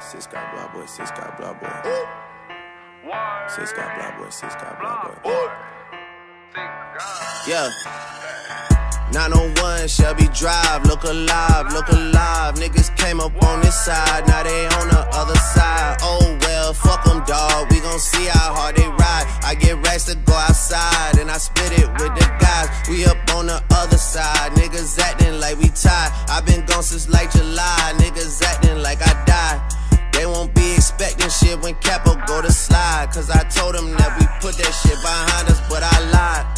Sis got blah boy, sis got blah boy. Sis got blah boy, sis got blah boy. Yeah. 901 Shelby Drive, look alive, look alive. Niggas came up on this side, now they on the other side. Oh well, fuck them, dawg, we gon' see how hard they ride. I get racks to go outside, and I spit it with the guys. We up on the other side, niggas acting like we tied. I been gone since like July, niggas acting like I died. They won't be expecting shit when Capo go to slide, cause I told them that we put that shit behind us, but I lied.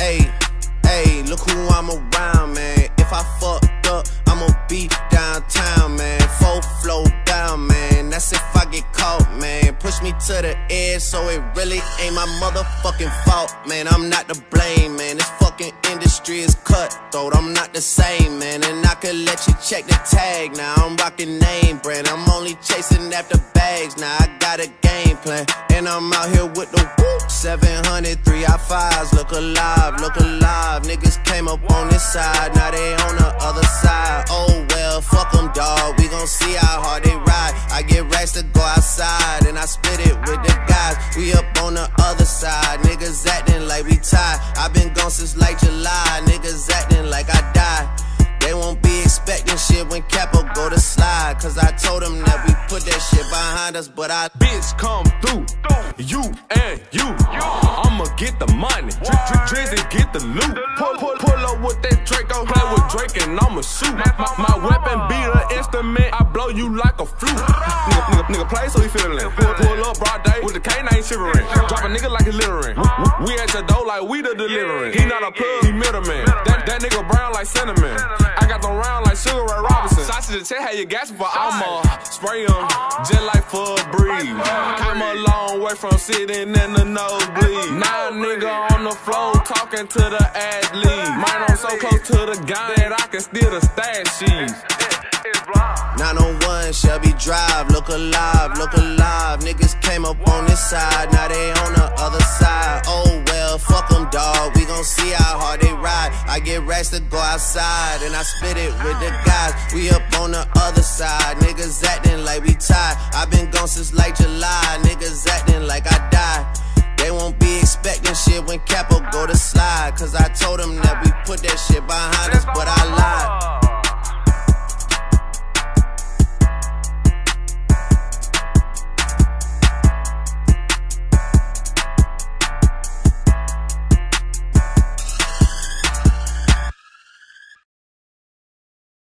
Hey, look who I'm around, man. If I fucked up, I'ma be downtown, man. Full flow down, man. That's if I get caught, man. Push me to the edge, so it really ain't my motherfucking fault, man. I'm not to blame, man. This fucking industry is cutthroat. I'm not the same, man. And I could let you check the tag now. I'm rocking name brand. I'm only chasing after bags now. I got a game plan, and I'm out here with the whoop. 700 3i5s, look alive, look alive. Niggas came up on this side, now they on the other side. Oh well, fuck them, dawg, we gon' see how hard they ride. I get racks to go outside, and I spit it with the guys. We up on the other side, niggas acting like we tied. I been gone since like July, niggas acting like I died. They won't be expecting shit when Capo go to slide, cause I told them that we put that shit behind us, but I bitch come through, you and you. I'ma get the money, Drizzy get the loot. Pull up with that Draco, play with Drake and I'ma shoot. My weapon be the instrument, I blow you like a flute. Nigga play so he feelin'. Pull up broad day with the canine shivering. Drop a nigga like he's littering. We at your door like we the delivering. He not a plug, he middleman. That nigga brown like cinnamon. I got them round like Sugar Ray Robinson. Sausage to check how you gas for I'ma spray them just like for a breeze. Came a long way from sitting in the nosebleed. Now nigga on the floor talking to the athlete. Mine I'm so close to the gun that I can steal the stash sheets. 901 Shelby Drive, look alive, look alive. Niggas came up on this side, now they on the other side. Oh well, fuck them, dawg, we gon' see how hard they ride. I get racks to go outside, and I spit it with the guys. We up on the other side, niggas acting like we tied. I been gone since like July, niggas acting like I died. They won't be expecting shit when Capo go to slide, cause I told them that we put that shit behind us, but I lied.